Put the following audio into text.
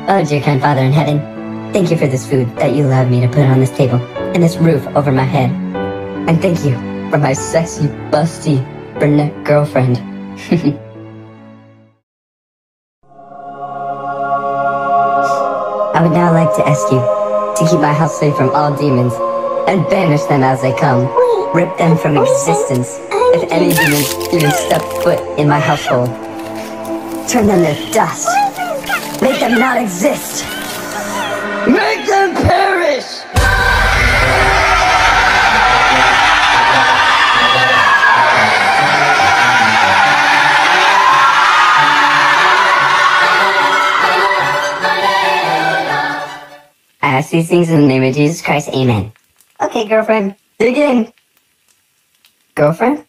Oh, dear kind Father in heaven, thank you for this food that you allowed me to put on this table, and this roof over my head. And thank you for my sexy, busty, brunette girlfriend. I would now like to ask you to keep my house safe from all demons, and banish them as they come. Rip them from existence if any demons even step foot in my household. Turn them to dust. Make them not exist. Make them perish! I ask these things in the name of Jesus Christ, amen. Okay, girlfriend, dig in. Girlfriend?